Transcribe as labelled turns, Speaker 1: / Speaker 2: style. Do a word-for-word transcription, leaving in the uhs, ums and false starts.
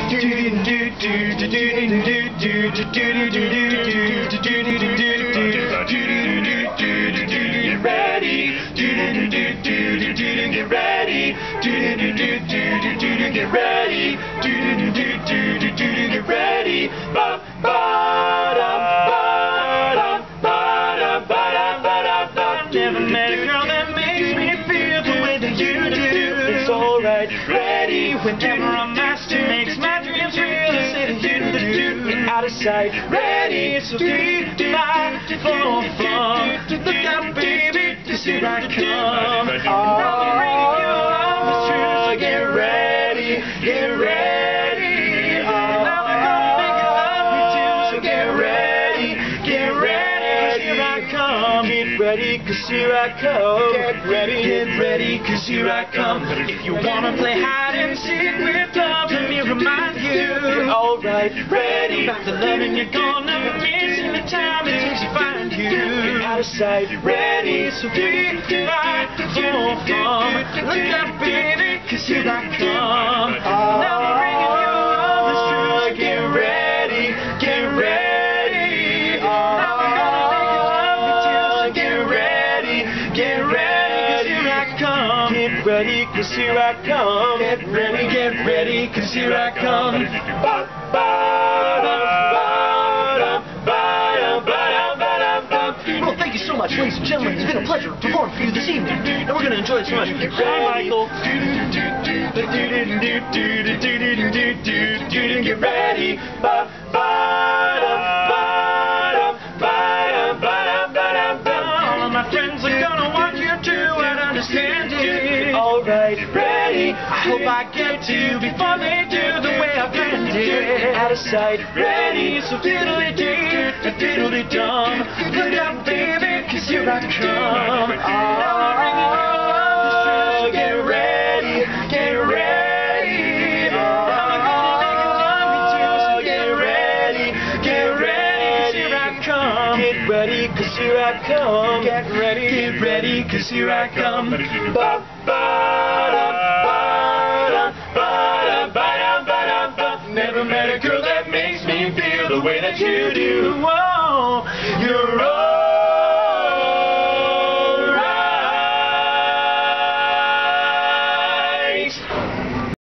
Speaker 1: Never met a girl that makes me feel the way that you do. It's alright, ready whenever I'm asked to makes my dreams real. I say to you the do out of sight, ready, so be my phone phone. Look out, baby, cause here I come. Oh, I'm bringing you all the truth, so get ready, get ready. Oh, I'm gonna make you love me too, so get ready, get ready, cause here I come. Get ready, cause here I come. Get ready, get ready, cause here I come. If you wanna play hide and seek with love, let me remind you. Alright, ready, about the loving you're gonna miss in the time it takes to find you. Out of sight, ready, so be my phone phone. Look out, baby, cause here I come. Now I'm bringing you all this truth. Get ready, get ready. Now I'm gonna make you love me too, so get ready, get ready, cause here I come. Get ready, cause here I come. Get ready, get ready, cause here I come. Ba, ba, da, ba, da, ba, da, ba, da, ba, da, ba.
Speaker 2: Well, thank you so much, ladies and gentlemen. It's been a pleasure performing for you this evening, and we're going to enjoy it so much.
Speaker 1: Hi, Michael. Get ready. Ba, ba, da, ba, da, ba, da, ba, da, ba, da, ba. All of my friends are gonna want you to and understand it. Alright, ready. I hope I get to you before they do the way I planned it. Out of sight, ready. So diddly-dee, diddly-dum. Look out, baby, cause here I come. Now I'm bringing you all this truth, so get ready, get ready. Now I'm gonna make you love me too, so get ready, get ready, cause here I come. Get ready, cause here I come. Get ready, get ready, cause here I come. Ba, ba, da, ba, da, ba, da, ba, da, ba, da, ba. Never met a girl that makes me feel the way that you do.